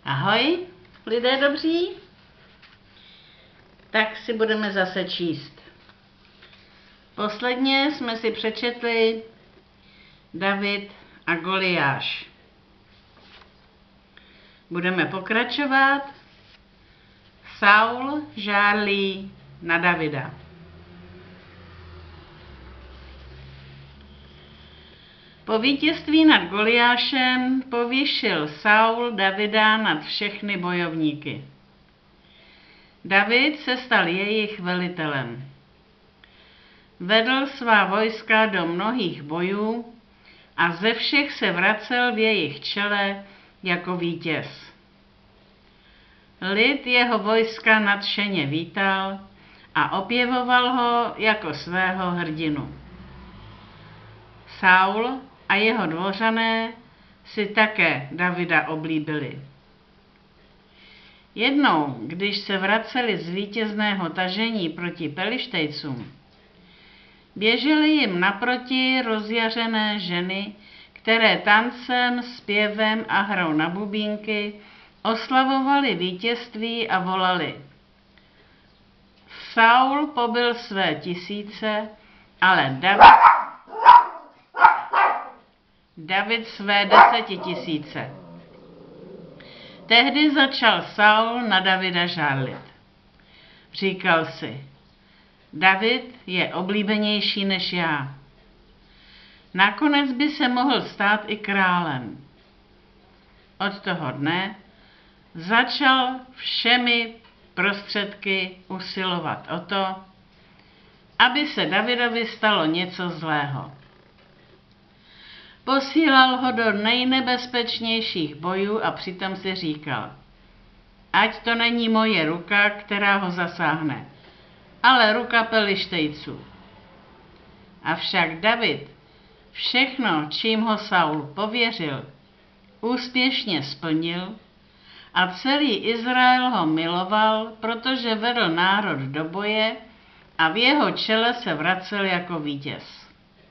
Ahoj, lidé dobří. Tak si budeme zase číst. Posledně jsme si přečetli David a Goliáš. Budeme pokračovat. Saul žárlí na Davida. Po vítězství nad Goliášem povýšil Saul Davida nad všechny bojovníky. David se stal jejich velitelem. Vedl svá vojska do mnohých bojů a ze všech se vracel v jejich čele jako vítěz. Lid jeho vojska nadšeně vítal a opěvoval ho jako svého hrdinu. Saul a jeho dvořané si také Davida oblíbili. Jednou, když se vraceli z vítězného tažení proti Pelištejcům, běžely jim naproti rozjařené ženy, které tancem, zpěvem a hrou na bubínky oslavovali vítězství a volali: Saul pobil své 1000, ale David své 10 000. Tehdy začal Saul na Davida žárlit. Říkal si: David je oblíbenější než já. Nakonec by se mohl stát i králem. Od toho dne začal všemi prostředky usilovat o to, aby se Davidovi stalo něco zlého. Posílal ho do nejnebezpečnějších bojů a přitom si říkal: ať to není moje ruka, která ho zasáhne, ale ruka Pelištejců. Avšak David všechno, čím ho Saul pověřil, úspěšně splnil a celý Izrael ho miloval, protože vedl národ do boje a v jeho čele se vracel jako vítěz.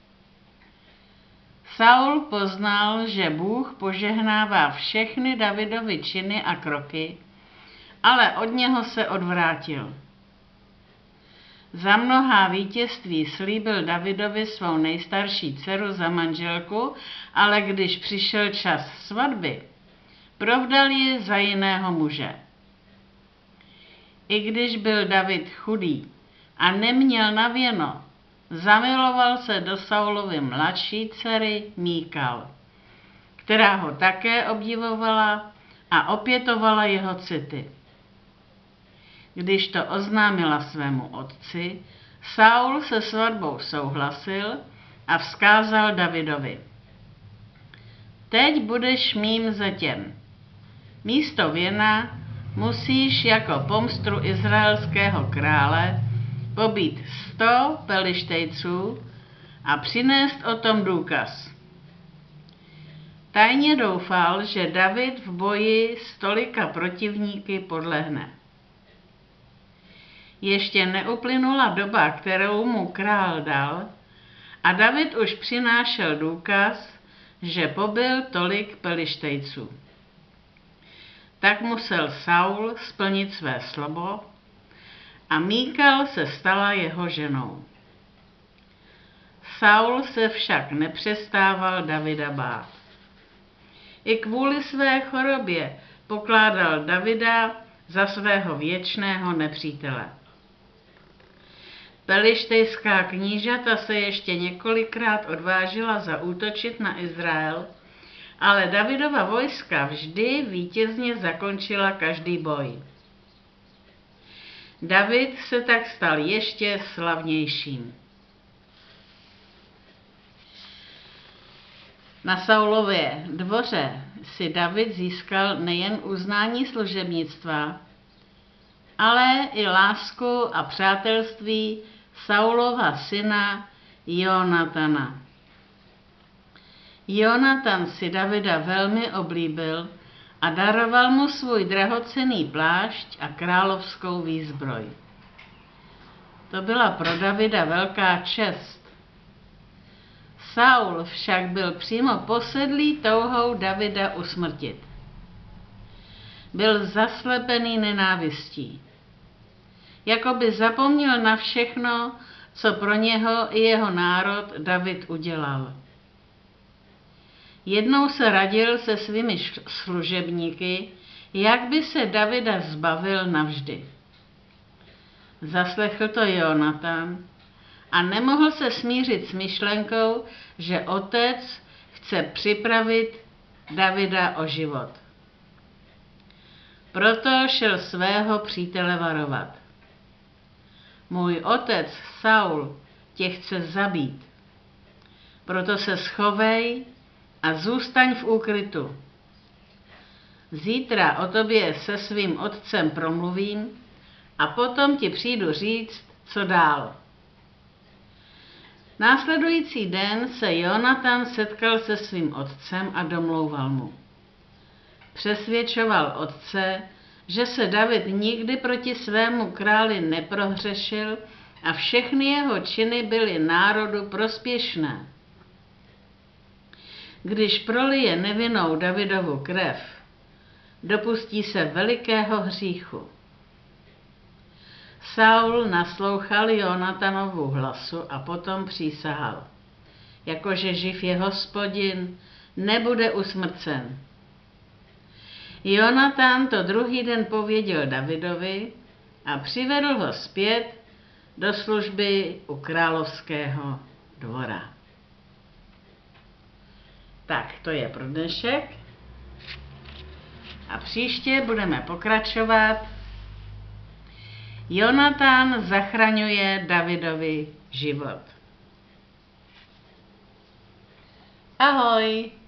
Saul poznal, že Bůh požehnává všechny Davidovy činy a kroky, ale od něho se odvrátil. Za mnohá vítězství slíbil Davidovi svou nejstarší dceru za manželku, ale když přišel čas svatby, provdal ji za jiného muže. I když byl David chudý a neměl na věno, zamiloval se do Saulovy mladší dcery Míkal, která ho také obdivovala a opětovala jeho city. Když to oznámila svému otci, Saul se svatbou souhlasil a vzkázal Davidovi: teď budeš mým zetěm. Místo věna musíš jako pomstru izraelského krále pobít 100 Pelištejců a přinést o tom důkaz. Tajně doufal, že David v boji s tolika protivníky podlehne. Ještě neuplynula doba, kterou mu král dal, a David už přinášel důkaz, že pobil tolik Pelištejců. Tak musel Saul splnit své slovo a Míkal se stala jeho ženou. Saul se však nepřestával Davida bát. I kvůli své chorobě pokládal Davida za svého věčného nepřítele. Pelištejská knížata se ještě několikrát odvážila zaútočit na Izrael, ale Davidova vojska vždy vítězně zakončila každý boj. David se tak stal ještě slavnějším. Na Saulově dvoře si David získal nejen uznání služebnictva, ale i lásku a přátelství Saulova syna Jonatana. Jonatan si Davida velmi oblíbil a daroval mu svůj drahocenný plášť a královskou výzbroj. To byla pro Davida velká čest. Saul však byl přímo posedlý touhou Davida usmrtit. byl zaslepený nenávistí. Jakoby zapomněl na všechno, co pro něho i jeho národ David udělal. Jednou se radil se svými služebníky, jak by se Davida zbavil navždy. Zaslechl to Jonatan a nemohl se smířit s myšlenkou, že otec chce připravit Davida o život. Proto šel svého přítele varovat. Můj otec Saul tě chce zabít. Proto se schovej a zůstaň v úkrytu. Zítra o tobě se svým otcem promluvím a potom ti přijdu říct, co dál. Následující den se Jonatan setkal se svým otcem a domlouval mu. Přesvědčoval otce, že se David nikdy proti svému králi neprohřešil a všechny jeho činy byly národu prospěšné. Když prolije nevinnou Davidovu krev, dopustí se velikého hříchu. Saul naslouchal Jonatanovu hlasu a potom přísahal. Jakože živ je Hospodin, nebude usmrcen. Jonatan to druhý den pověděl Davidovi a přivedl ho zpět do služby u královského dvora. Tak, to je pro dnešek. A příště budeme pokračovat. Jonatan zachraňuje Davidovi život. Ahoj!